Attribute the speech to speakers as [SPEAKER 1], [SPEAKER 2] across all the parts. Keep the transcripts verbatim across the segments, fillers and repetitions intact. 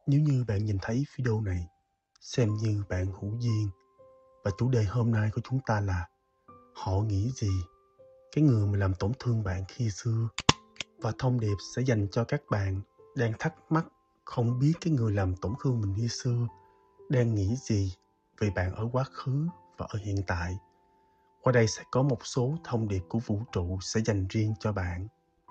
[SPEAKER 1] Nếu như bạn nhìn thấy video này, xem như bạn hữu duyên và chủ đề hôm nay của chúng ta là họ nghĩ gì, cái người mà làm tổn thương bạn khi xưa. Và thông điệp sẽ dành cho các bạn đang thắc mắc không biết cái người làm tổn thương mình khi xưa đang nghĩ gì về bạn ở quá khứ và ở hiện tại. Qua đây sẽ có một số thông điệp của vũ trụ sẽ dành riêng cho bạn.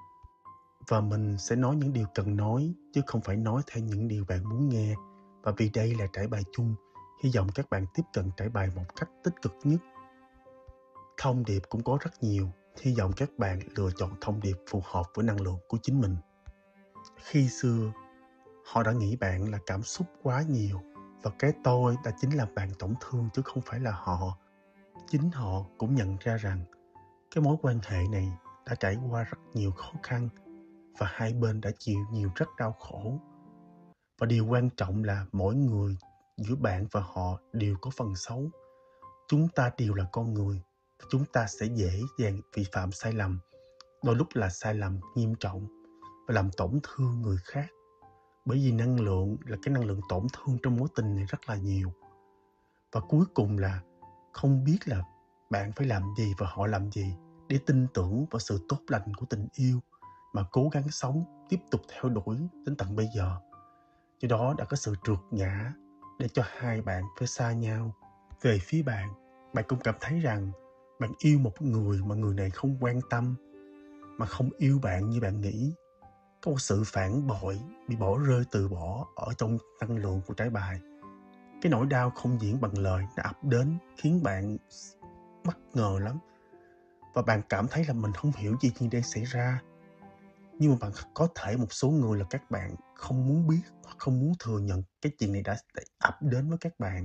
[SPEAKER 1] Và mình sẽ nói những điều cần nói chứ không phải nói theo những điều bạn muốn nghe. Và vì đây là trải bài chung, hy vọng các bạn tiếp cận trải bài một cách tích cực nhất. Thông điệp cũng có rất nhiều, hy vọng các bạn lựa chọn thông điệp phù hợp với năng lượng của chính mình. Khi xưa, họ đã nghĩ bạn là cảm xúc quá nhiều và cái tôi đã chính làm bạn tổn thương chứ không phải là họ. Chính họ cũng nhận ra rằng cái mối quan hệ này đã trải qua rất nhiều khó khăn và hai bên đã chịu nhiều rất đau khổ. Và điều quan trọng là mỗi người giữa bạn và họ đều có phần xấu. Chúng ta đều là con người. Chúng ta sẽ dễ dàng vi phạm sai lầm, đôi lúc là sai lầm nghiêm trọng và làm tổn thương người khác. Bởi vì năng lượng là cái năng lượng tổn thương trong mối tình này rất là nhiều. Và cuối cùng là không biết là bạn phải làm gì và họ làm gì để tin tưởng vào sự tốt lành của tình yêu mà cố gắng sống, tiếp tục theo đuổi đến tận bây giờ. Do đó đã có sự trượt ngã để cho hai bạn phải xa nhau. Về phía bạn, bạn cũng cảm thấy rằng bạn yêu một người mà người này không quan tâm, mà không yêu bạn như bạn nghĩ. Có một sự phản bội, bị bỏ rơi từ bỏ ở trong năng lượng của trái bài. Cái nỗi đau không diễn bằng lời đã ập đến khiến bạn bất ngờ lắm. Và bạn cảm thấy là mình không hiểu gì đang xảy ra. Nhưng mà bạn có thể một số người là các bạn không muốn biết hoặc không muốn thừa nhận cái chuyện này đã, đã ập đến với các bạn.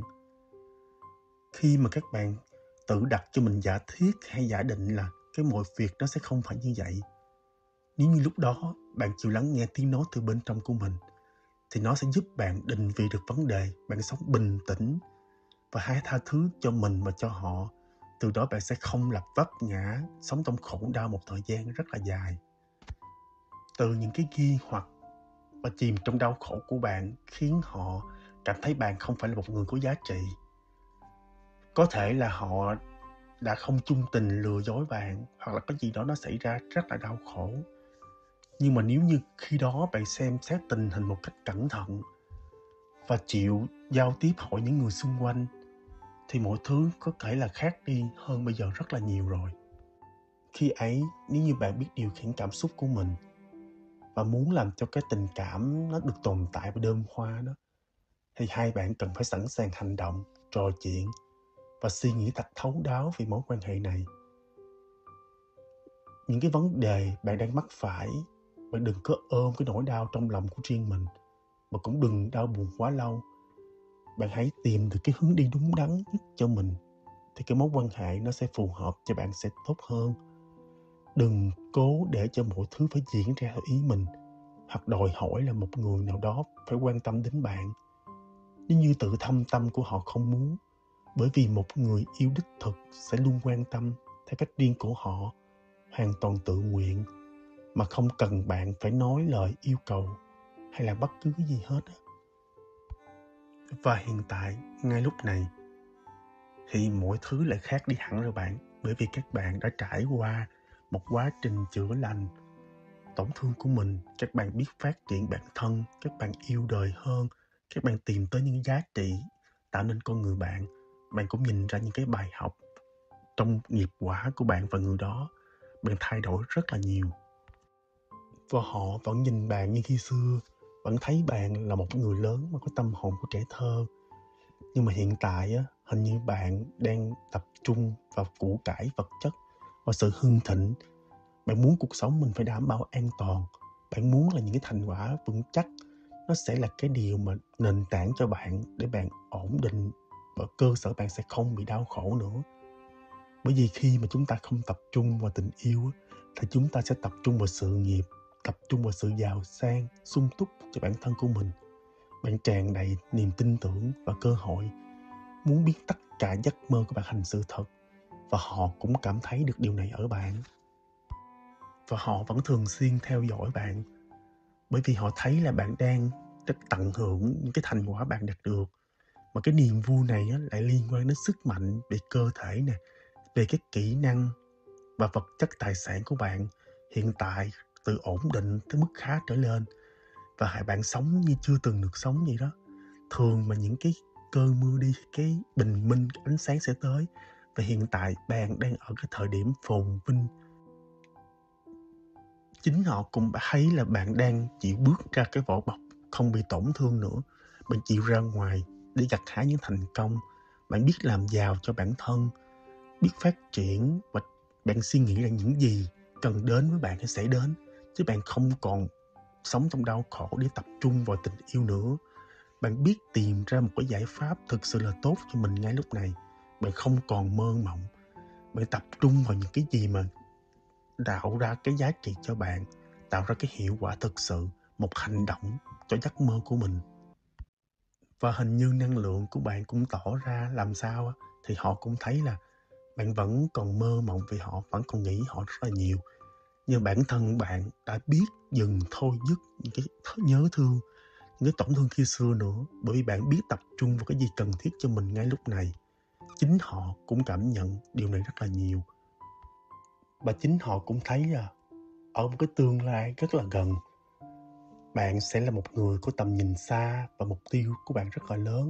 [SPEAKER 1] Khi mà các bạn tự đặt cho mình giả thiết hay giả định là cái mọi việc nó sẽ không phải như vậy. Nếu như lúc đó bạn chịu lắng nghe tiếng nói từ bên trong của mình thì nó sẽ giúp bạn định vị được vấn đề, bạn sống bình tĩnh và hãy tha thứ cho mình và cho họ. Từ đó bạn sẽ không lập vấp ngã, sống trong khổ đau một thời gian rất là dài. Từ những cái nghi hoặc và chìm trong đau khổ của bạn khiến họ cảm thấy bạn không phải là một người có giá trị. Có thể là họ đã không chung tình lừa dối bạn, hoặc là có gì đó nó xảy ra rất là đau khổ. Nhưng mà nếu như khi đó bạn xem xét tình hình một cách cẩn thận và chịu giao tiếp hỏi những người xung quanh thì mọi thứ có thể là khác đi hơn bây giờ rất là nhiều rồi. Khi ấy, nếu như bạn biết điều khiển cảm xúc của mình và muốn làm cho cái tình cảm nó được tồn tại và đơm hoa đó, thì hai bạn cần phải sẵn sàng hành động, trò chuyện và suy nghĩ thật thấu đáo về mối quan hệ này. Những cái vấn đề bạn đang mắc phải, bạn đừng có ôm cái nỗi đau trong lòng của riêng mình, mà cũng đừng đau buồn quá lâu. Bạn hãy tìm được cái hướng đi đúng đắn nhất cho mình, thì cái mối quan hệ nó sẽ phù hợp cho bạn sẽ tốt hơn. Đừng cố để cho mọi thứ phải diễn ra theo ý mình, hoặc đòi hỏi là một người nào đó phải quan tâm đến bạn. Nếu như tự thâm tâm của họ không muốn, bởi vì một người yêu đích thực sẽ luôn quan tâm theo cách riêng của họ, hoàn toàn tự nguyện, mà không cần bạn phải nói lời yêu cầu hay là bất cứ cái gì hết. Và hiện tại, ngay lúc này, thì mọi thứ lại khác đi hẳn rồi bạn. Bởi vì các bạn đã trải qua một quá trình chữa lành tổn thương của mình. Các bạn biết phát triển bản thân, các bạn yêu đời hơn, các bạn tìm tới những giá trị tạo nên con người bạn. Bạn cũng nhìn ra những cái bài học trong nghiệp quả của bạn và người đó. Bạn thay đổi rất là nhiều. Và họ vẫn nhìn bạn như khi xưa, vẫn thấy bạn là một người lớn mà có tâm hồn của trẻ thơ. Nhưng mà hiện tại á, hình như bạn đang tập trung vào của cải vật chất và sự hưng thịnh. Bạn muốn cuộc sống mình phải đảm bảo an toàn. Bạn muốn là những cái thành quả vững chắc nó sẽ là cái điều mà nền tảng cho bạn để bạn ổn định, và cơ sở bạn sẽ không bị đau khổ nữa. Bởi vì khi mà chúng ta không tập trung vào tình yêu thì chúng ta sẽ tập trung vào sự nghiệp, tập trung vào sự giàu sang, sung túc cho bản thân của mình. Bạn tràn đầy niềm tin tưởng và cơ hội, muốn biến tất cả giấc mơ của bạn thành sự thật. Và họ cũng cảm thấy được điều này ở bạn. Và họ vẫn thường xuyên theo dõi bạn, bởi vì họ thấy là bạn đang rất tận hưởng những cái thành quả bạn đạt được. Mà cái niềm vui này á, lại liên quan đến sức mạnh về cơ thể nè, về các kỹ năng và vật chất tài sản của bạn hiện tại từ ổn định tới mức khá trở lên. Và hãy bạn sống như chưa từng được sống vậy đó. Thường mà những cái cơn mưa đi, cái bình minh, cái ánh sáng sẽ tới. Và hiện tại bạn đang ở cái thời điểm phồn vinh. Chính họ cũng thấy là bạn đang chịu bước ra cái vỏ bọc, không bị tổn thương nữa. Bạn chịu ra ngoài để gặt hái những thành công. Bạn biết làm giàu cho bản thân, biết phát triển, và bạn suy nghĩ là những gì cần đến với bạn sẽ đến. Chứ bạn không còn sống trong đau khổ để tập trung vào tình yêu nữa. Bạn biết tìm ra một cái giải pháp thực sự là tốt cho mình ngay lúc này. Bạn không còn mơ mộng. Bạn tập trung vào những cái gì mà tạo ra cái giá trị cho bạn, tạo ra cái hiệu quả thực sự, một hành động cho giấc mơ của mình. Và hình như năng lượng của bạn cũng tỏ ra làm sao á, thì họ cũng thấy là bạn vẫn còn mơ mộng, vì họ vẫn còn nghĩ họ rất là nhiều. Nhưng bản thân bạn đã biết dừng thôi dứt những cái nhớ thương, những cái tổn thương khi xưa nữa, bởi vì bạn biết tập trung vào cái gì cần thiết cho mình ngay lúc này. Chính họ cũng cảm nhận điều này rất là nhiều. Và chính họ cũng thấy là ở một cái tương lai rất là gần, bạn sẽ là một người có tầm nhìn xa và mục tiêu của bạn rất là lớn.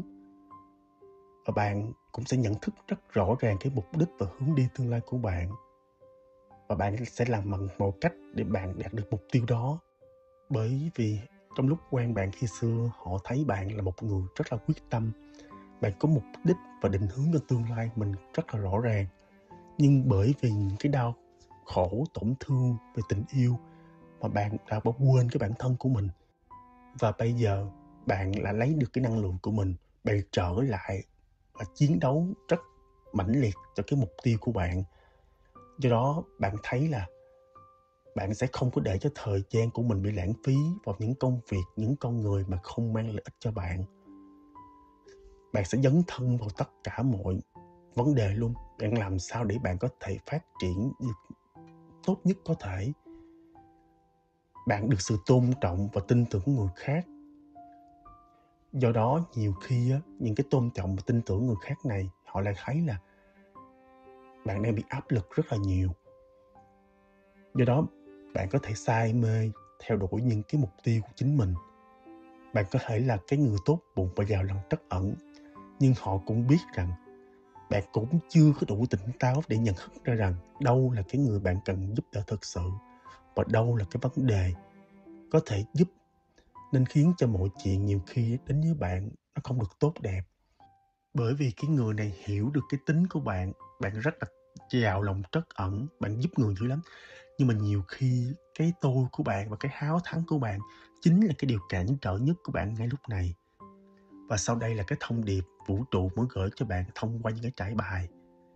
[SPEAKER 1] Và bạn cũng sẽ nhận thức rất rõ ràng cái mục đích và hướng đi tương lai của bạn. Và bạn sẽ làm bằng mọi cách để bạn đạt được mục tiêu đó. Bởi vì trong lúc quen bạn khi xưa, họ thấy bạn là một người rất là quyết tâm. Bạn có mục đích và định hướng cho tương lai mình rất là rõ ràng. Nhưng bởi vì những cái đau khổ, tổn thương về tình yêu mà bạn đã bỏ quên cái bản thân của mình. Và bây giờ bạn lại lấy được cái năng lượng của mình, bạn trở lại và chiến đấu rất mãnh liệt cho cái mục tiêu của bạn. Do đó bạn thấy là bạn sẽ không có để cho thời gian của mình bị lãng phí vào những công việc, những con người mà không mang lợi ích cho bạn. Bạn sẽ dấn thân vào tất cả mọi vấn đề luôn. Bạn làm sao để bạn có thể phát triển được tốt nhất có thể. Bạn được sự tôn trọng và tin tưởng người khác. Do đó nhiều khi á, những cái tôn trọng và tin tưởng người khác này, họ lại thấy là bạn đang bị áp lực rất là nhiều. Do đó bạn có thể say mê theo đuổi những cái mục tiêu của chính mình. Bạn có thể là cái người tốt bụng và giàu lòng trắc ẩn, nhưng họ cũng biết rằng bạn cũng chưa có đủ tỉnh táo để nhận thức ra rằng đâu là cái người bạn cần giúp đỡ thực sự, và đâu là cái vấn đề có thể giúp, nên khiến cho mọi chuyện nhiều khi đến với bạn nó không được tốt đẹp. Bởi vì cái người này hiểu được cái tính của bạn, bạn rất là giàu lòng trắc ẩn, bạn giúp người dữ lắm. Nhưng mà nhiều khi cái tôi của bạn và cái háo thắng của bạn chính là cái điều cản trở nhất của bạn ngay lúc này. Và sau đây là cái thông điệp vũ trụ muốn gửi cho bạn thông qua những cái trải bài.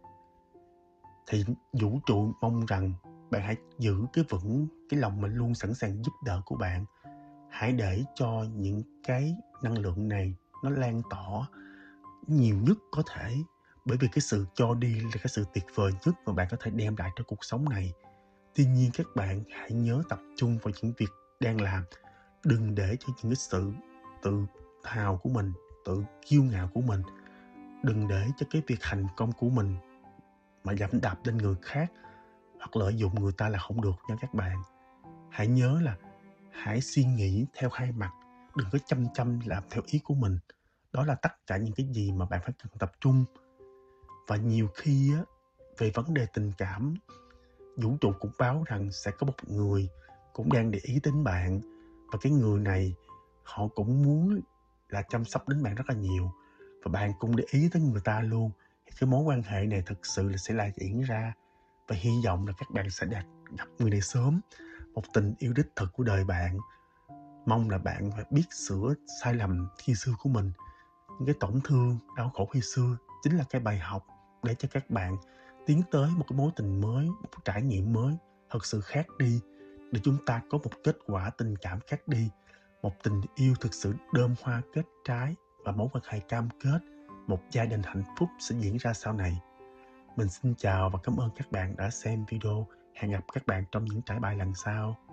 [SPEAKER 1] Thì vũ trụ mong rằng bạn hãy giữ cái vững cái lòng mà luôn sẵn sàng giúp đỡ của bạn. Hãy để cho những cái năng lượng này nó lan tỏa nhiều nhất có thể. Bởi vì cái sự cho đi là cái sự tuyệt vời nhất mà bạn có thể đem lại cho cuộc sống này. Tuy nhiên các bạn hãy nhớ tập trung vào những việc đang làm. Đừng để cho những cái sự tự hào của mình, tự kiêu ngạo của mình, đừng để cho cái việc thành công của mình mà dẫm đạp lên người khác hoặc lợi dụng người ta là không được nha các bạn. Hãy nhớ là hãy suy nghĩ theo hai mặt, đừng có chăm chăm làm theo ý của mình. Đó là tất cả những cái gì mà bạn phải cần tập trung. Và nhiều khi á, về vấn đề tình cảm, vũ trụ cũng báo rằng sẽ có một người cũng đang để ý đến bạn. Và cái người này họ cũng muốn là chăm sóc đến bạn rất là nhiều. Và bạn cũng để ý tới người ta luôn. Thì cái mối quan hệ này thực sự là sẽ là diễn ra. Và hy vọng là các bạn sẽ đạt, gặp người này sớm. Một tình yêu đích thực của đời bạn. Mong là bạn phải biết sửa sai lầm khi xưa của mình. Những cái tổn thương, đau khổ khi xưa chính là cái bài học để cho các bạn tiến tới một cái mối tình mới, một cái trải nghiệm mới thật sự khác đi, để chúng ta có một kết quả tình cảm khác đi, một tình yêu thực sự đơm hoa kết trái và mối quan hệ cam kết, một gia đình hạnh phúc sẽ diễn ra sau này. Mình xin chào và cảm ơn các bạn đã xem video. Hẹn gặp các bạn trong những trải bài lần sau.